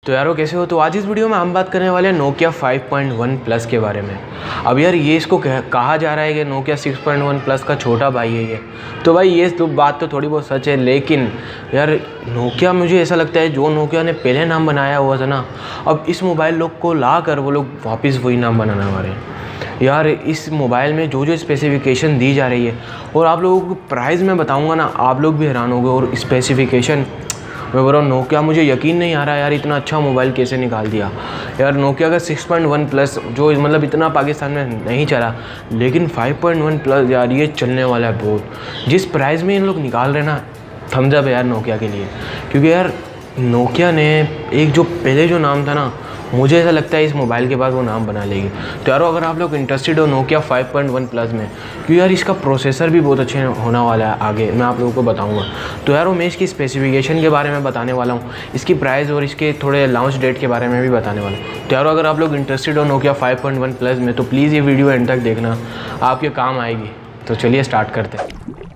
तो यारो कैसे हो। तो आज इस वीडियो में हम बात करने वाले हैं नोकिया 5.1 प्लस के बारे में। अब यार ये इसको कहा जा रहा है कि नोकिया 6.1 प्लस का छोटा भाई है ये। तो भाई ये तो बात तो थोड़ी बहुत सच है, लेकिन यार नोकिया मुझे ऐसा लगता है जो नोकिया ने पहले नाम बनाया हुआ था ना, अब इस मोबाइल लोग को ला कर वो लोग वापस वही नाम बनाने वाले हैं। यार इस मोबाइल में जो जो स्पेसिफिकेशन दी जा रही है, और आप लोगों को प्राइस में बताऊँगा ना, आप लोग भी हैरान होंगे। और स्पेसिफिकेशन मैं बोल रहा हूँ, नोकिया मुझे यकीन नहीं आ रहा यार इतना अच्छा मोबाइल कैसे निकाल दिया। यार नोकिया का 6.1 प्लस जो मतलब इतना पाकिस्तान में नहीं चला, लेकिन 5.1 प्लस यार ये चलने वाला है बहुत। जिस प्राइस में इन लोग निकाल रहे ना, थम्स अप है यार नोकिया के लिए। क्योंकि यार नोकिया ने एक जो पहले जो नाम था ना, मुझे ऐसा लगता है इस मोबाइल के बाद वो नाम बना लेगी। तो यारो अगर आप लोग इंटरेस्टेड हो नोकिया 5.1 प्लस में, क्योंकि यार इसका प्रोसेसर भी बहुत अच्छे होने वाला है, आगे मैं आप लोगों को बताऊंगा। तो यारो मैं इसकी स्पेसिफिकेशन के बारे में बताने वाला हूँ, इसकी प्राइस और इसके थोड़े लॉन्च डेट के बारे में भी बताने वाला हूँ। तो यारो अगर आप लोग इंटरेस्टेड हो नोकिया 5.1 प्लस में, तो प्लीज़ ये वीडियो एंड तक देखना, आपके काम आएगी। तो चलिए स्टार्ट करते हैं।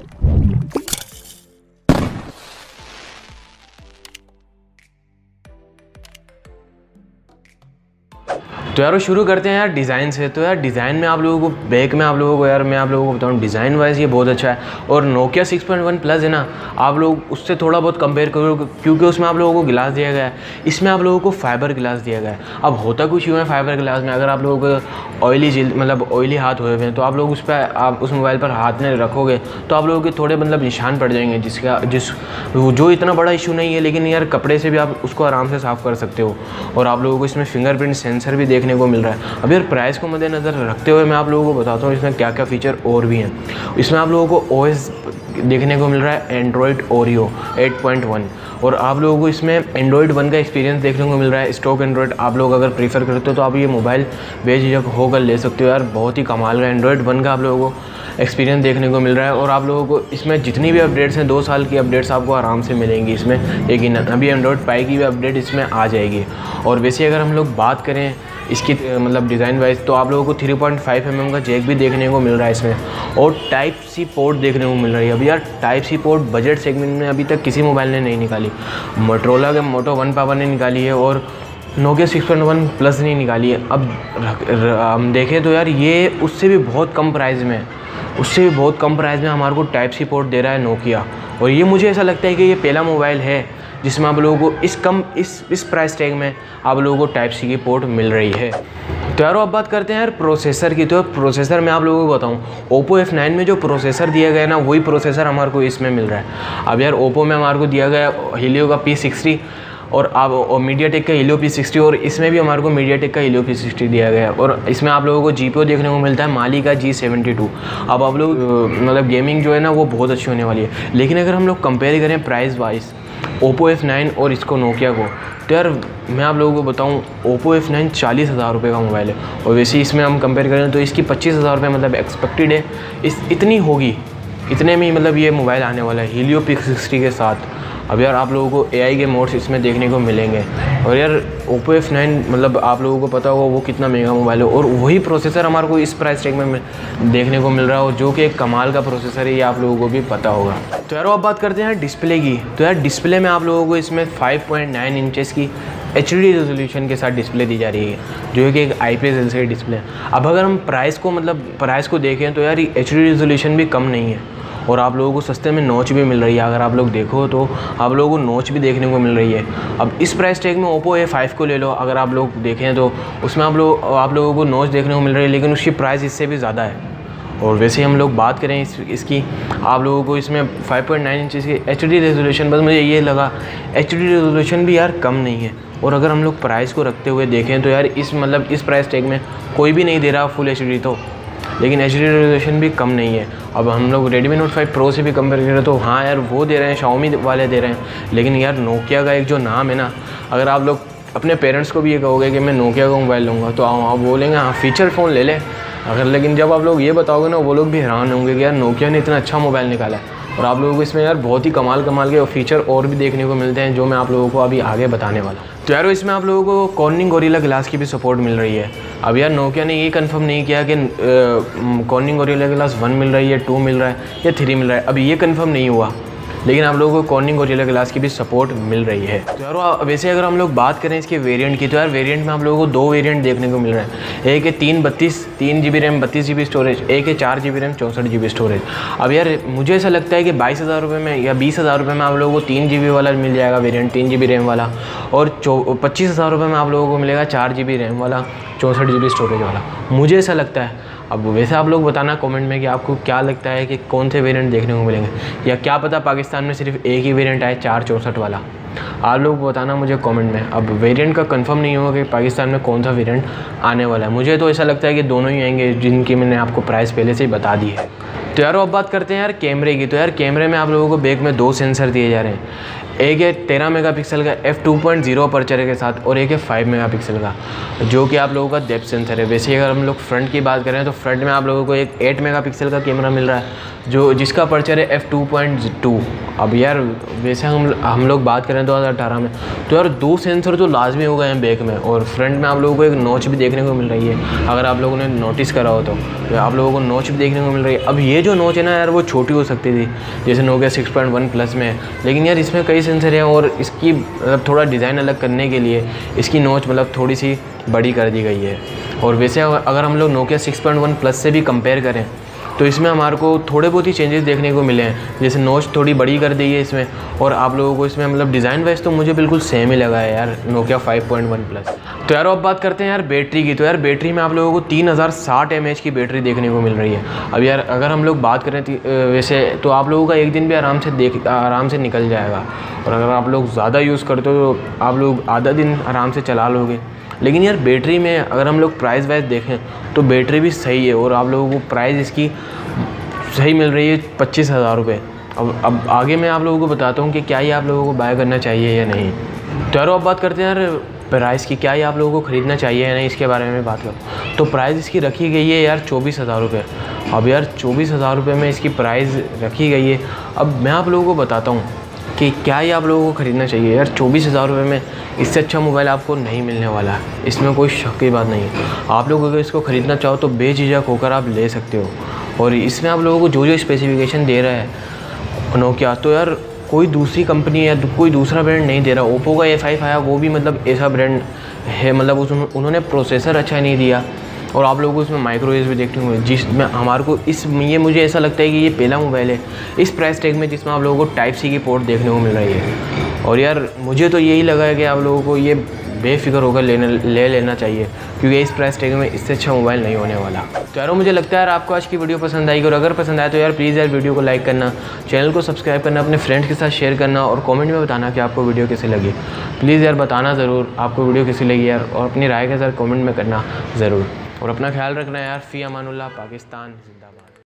तो यार शुरू करते हैं यार डिज़ाइन से। तो यार डिज़ाइन में आप लोगों को बैक में आप लोगों को यार मैं आप लोगों को बताऊँ, डिज़ाइन वाइज ये बहुत अच्छा है। और नोकिया 6.1 प्लस है ना, आप लोग उससे थोड़ा बहुत कंपेयर करो, क्योंकि उसमें आप लोगों को गिलास दिया गया है, इसमें आप लोगों को फाइबर गिलास दिया गया है। अब होता कुछ यूँ है फाइबर गिलास में, अगर आप लोगों को ऑयली हाथ हुए हुए हैं, तो आप लोग आप उस मोबाइल पर हाथ में रखोगे तो आप लोगों के थोड़े मतलब निशान पड़ जाएंगे, जो इतना बड़ा इशू नहीं है, लेकिन यार कपड़े से भी आप उसको आराम से साफ़ कर सकते हो। और आप लोगों को इसमें फिंगरप्रिंट सेंसर भी देखने को मिल रहा है। अब यार प्राइस को मद्देनज़र रखते हुए मैं आप लोगों को बताता हूँ इसमें क्या क्या फ़ीचर और भी हैं। इसमें आप लोगों को OS देखने को मिल रहा है एंड्रॉयड ओरियो 8.1, और आप लोगों को इसमें एंड्रॉयड 1 का एक्सपीरियंस देखने को मिल रहा है। स्टॉक एंड्रॉयड आप लोग अगर प्रीफर करते हो तो आप ये मोबाइल बेझिझक होकर ले सकते हो। यार बहुत ही कमाल का एंड्रॉयड 1 का आप लोगों को एक्सपीरियंस देखने को मिल रहा है। और आप लोगों को इसमें जितनी भी अपडेट्स हैं, 2 साल की अपडेट्स आपको आराम से मिलेंगी इसमें, लेकिन अभी एंड्रॉयड पाई की भी अपडेट इसमें आ जाएगी। और वैसे अगर हम लोग बात करें इसकी मतलब डिज़ाइन वाइज, तो आप लोगों को 3.5 mm का जैक भी देखने को मिल रहा है इसमें, और टाइप सी पोर्ट देखने को मिल रही है। अभी यार type C port budget segment में अभी तक किसी मोबाइल ने नहीं निकाली। मोटोरोला के मोटो वन पावर ने निकाली है, और नोकिया 6.1 प्लस नहीं निकाली है। अब हम देखें तो यार ये उससे भी बहुत कम प्राइस में हमारे को टाइप सी पोर्ट दे रहा है नोकिया। और ये मुझे ऐसा लगता है कि ये पहला मोबाइल है जिसमें आप लोगों को इस प्राइस टैग में आप लोगों को टाइप सी की पोर्ट मिल रही है। तो यारो अब बात करते हैं यार प्रोसेसर की। तो प्रोसेसर मैं आप लोगों को बताऊं, ओप्पो F9 में जो प्रोसेसर दिया गया है ना, वही प्रोसेसर हमारे को इसमें मिल रहा है। अब यार ओप्पो में हमारे को दिया गया हीलियो का P60, और अब मीडियाटेक का हीलियो P60, और इसमें भी हमारे को मीडियाटेक का हीलियो P60 दिया गया है। और इसमें आप लोगों को GPU देखने को मिलता है माली का G72। अब आप लोग मतलब गेमिंग जो है ना वो बहुत अच्छी होने वाली है। लेकिन अगर हम लोग कंपेयर करें प्राइस वाइज ओप्पो F9 और इसको नोकिया को, तो यार मैं आप लोगों को बताऊं, ओप्पो F9 40,000 रुपये का मोबाइल है, और वैसे इसमें हम कंपेयर करें तो इसकी 25,000 रुपये मतलब एक्सपेक्टेड है, इतनी होगी, इतने में मतलब ये मोबाइल आने वाला है हीलियो P60 के साथ। अब यार आप लोगों को AI के मोड्स इसमें देखने को मिलेंगे। और यार ओप्पो F9 मतलब आप लोगों को पता होगा वो कितना महंगा मोबाइल है, और वही प्रोसेसर हमारे को इस प्राइस टैग में देखने को मिल रहा है, और जो कि एक कमाल का प्रोसेसर है, ये आप लोगों को भी पता होगा। तो यार अब बात करते हैं डिस्प्ले की। तो यार डिस्प्ले में आप लोगों को इसमें 5.9 इंचेस की HD रेजोल्यूशन के साथ डिस्प्ले दी जा रही है, जो कि एक IPS LCD डिस्प्ले है। अब अगर हम प्राइस को देखें तो यार HD रेजोल्यूशन भी कम नहीं है, और आप लोगों को सस्ते में नॉच भी मिल रही है। अगर आप लोग देखो तो आप लोगों को नॉच भी देखने को मिल रही है। अब इस प्राइस टैग में ओप्पो A5 को ले लो, अगर आप लोग देखें तो उसमें आप लोगों को नॉच देखने को मिल रही है, लेकिन उसकी प्राइस इससे भी ज़्यादा है। और वैसे हम लोग बात करें इसकी, आप लोगों को इसमें 5.9 इंचेस की HD रेजोल्यूशन, बस मुझे ये लगा HD रेजोल्यूशन भी यार कम नहीं है। और अगर हम लोग प्राइस को रखते हुए देखें तो यार इस प्राइस टैग में कोई भी नहीं दे रहा फुल HD, तो लेकिन HD रेजोल्यूशन भी कम नहीं है। अब हम लोग Redmi Note 5 Pro से भी कंपेयर करें तो हाँ यार वो दे रहे हैं, Xiaomi वाले दे रहे हैं, लेकिन यार नोकिया का एक जो नाम है ना, अगर आप लोग अपने पेरेंट्स को भी ये कहोगे कि मैं नोकिया का मोबाइल लूँगा, तो आप बोलेंगे हाँ फीचर फ़ोन ले ले। लेकिन जब आप लोग ये बताओगे ना, वो लोग भी हैरान होंगे कि यार नोकिया ने इतना अच्छा मोबाइल निकाला है। और आप लोगों को इसमें यार बहुत ही कमाल के फीचर और भी देखने को मिलते हैं, जो मैं आप लोगों को अभी आगे बताने वाला हूँ। तो यार इसमें आप लोगों को कॉर्निंग गोरिल्ला ग्लास की भी सपोर्ट मिल रही है। अब यार नोकिया ने ये कंफर्म नहीं किया कि कॉर्निंग गोरिल्ला ग्लास 1 मिल रही है, 2 मिल रहा है या 3 मिल रहा है, अभी ये कंफर्म नहीं हुआ। लेकिन आप लोगों को कॉर्निंग गोरिल्ला ग्लास की भी सपोर्ट मिल रही है। तो यार वैसे अगर हम लोग बात करें इसके वेरिएंट की, तो यार वेरिएंट में आप लोगों को 2 वेरिएंट देखने को मिल रहे हैं। एक है 3 GB रैम 32 GB स्टोरेज, एक है 4 GB रैम 64 GB स्टोरेज। अब यार मुझे ऐसा लगता है कि 22,000 रुपये में या 20,000 रुपये में आप लोगों को 3 GB वाला मिल जाएगा वेरिएंट, 3 GB रैम वाला, और 25,000 रुपये में आप लोगों को मिलेगा 4 GB रैम वाला 64 GB स्टोरेज वाला। मुझे ऐसा लगता है। अब वैसे आप लोग बताना कमेंट में कि आपको क्या लगता है कि कौन से वेरिएंट देखने को मिलेंगे, या क्या पता पाकिस्तान में सिर्फ एक ही वेरिएंट आए 464 वाला। आप लोग बताना मुझे कमेंट में। अब वेरिएंट का कंफर्म नहीं होगा कि पाकिस्तान में कौन सा वेरिएंट आने वाला है। मुझे तो ऐसा लगता है कि दोनों ही आएंगे, जिनकी मैंने आपको प्राइस पहले से ही बता दी है। तो यार अब बात करते हैं यार कैमरे की। तो यार कैमरे में आप लोगों को बैक में 2 सेंसर दिए जा रहे हैं। एक है 13 मेगापिक्सल का f2.0 अपर्चर के साथ, और एक है 5 मेगापिक्सल का, जो कि आप लोगों का डेप्थ सेंसर है। वैसे अगर हम लोग फ्रंट की बात करें तो फ्रंट में आप लोगों को एक 8 मेगापिक्सल का कैमरा मिल रहा है, जिसका अपर्चर है f2.2। अब यार वैसे हम लोग बात करें 2018 में, तो यार 2 सेंसर तो लाजमी हो गए हैं बैक में, और फ्रंट में आप लोगों को एक नॉच भी देखने को मिल रही है। अगर आप लोगों ने नोटिस करा हो तो आप लोगों को नॉच भी देखने को मिल रही है। अब ये जो नॉच है ना यार, वो छोटी हो सकती थी जैसे Nokia 6.1 प्लस में, लेकिन यार इसमें कई सेंसर हैं, और इसकी मतलब थोड़ा डिज़ाइन अलग करने के लिए इसकी नॉच मतलब थोड़ी सी बड़ी कर दी गई है। और वैसे अगर हम लोग Nokia 6.1 प्लस से भी कंपेयर करें तो इसमें हमारे को थोड़े बहुत ही चेंजेस देखने को मिले हैं, जैसे नॉच थोड़ी बड़ी कर दी है इसमें, और आप लोगों को इसमें मतलब डिज़ाइन वाइज तो मुझे बिल्कुल सेम ही लगा है यार Nokia 5.1 प्लस। तो यार अब बात करते हैं यार बैटरी की। तो यार बैटरी में आप लोगों को 3060 mAh की बैटरी देखने को मिल रही है। अब यार अगर हम लोग बात करें वैसे तो आप लोगों का एक दिन भी आराम से निकल जाएगा, और अगर आप लोग ज़्यादा यूज़ करते हो तो आप लोग आधा दिन आराम से चला लोगे। लेकिन यार बैटरी में अगर हम लोग प्राइस वाइज देखें तो बैटरी भी सही है, और आप लोगों को प्राइस इसकी सही मिल रही है 25,000 रुपये। अब आगे मैं आप लोगों को बताता हूँ कि क्या ये आप लोगों को बाय करना चाहिए या नहीं। तो यार अब बात करते हैं यार प्राइस की, क्या ये आप लोगों को ख़रीदना चाहिए या नहीं, इसके बारे में बात करूँ तो प्राइस इसकी रखी गई है यार 24,000 रुपये। अब यार 24,000 रुपये में इसकी प्राइस रखी गई है। अब मैं आप लोगों को बताता हूँ कि क्या ये आप लोगों को ख़रीदना चाहिए। यार 24,000 रुपये में इससे अच्छा मोबाइल आपको नहीं मिलने वाला है, इसमें कोई शक की बात नहीं है। आप लोग अगर इसको ख़रीदना चाहो तो बेझिझक होकर आप ले सकते हो, और इसमें आप लोगों को जो स्पेसिफिकेशन दे रहा है नोकिया, तो यार कोई दूसरी कंपनी या कोई दूसरा ब्रांड नहीं दे रहा। ओप्पो का A5 आया, वो भी मतलब ऐसा ब्रांड है, मतलब उन्होंने प्रोसेसर अच्छा नहीं दिया, और आप लोगों को इसमें माइक्रो USB देखने को मिले, जिसमें हमारे को ये मुझे ऐसा लगता है कि ये पहला मोबाइल है इस प्राइस टैग में जिसमें आप लोगों को Type-C की पोर्ट देखने को मिल रही है। और यार मुझे तो यही लगा है कि आप लोगों को ये बेफिक्र होकर ले लेना चाहिए, क्योंकि इस प्राइस टैग में इससे अच्छा मोबाइल नहीं होने वाला। तो यार मुझे लगता है यार आपको आज की वीडियो पसंद आएगी, और अगर पसंद आए तो यार प्लीज़ यार वीडियो को लाइक करना, चैनल को सब्सक्राइब करना, अपने फ्रेंड्स के साथ शेयर करना, और कमेंट में बताना कि आपको वीडियो कैसी लगी। प्लीज़ यार बताना ज़रूर आपको वीडियो कैसी लगी यार, और अपनी राय के साथ कमेंट में करना ज़रूर, और अपना ख्याल रखना यार। फ़ी अमानुल्लाह, पाकिस्तान जिंदाबाद।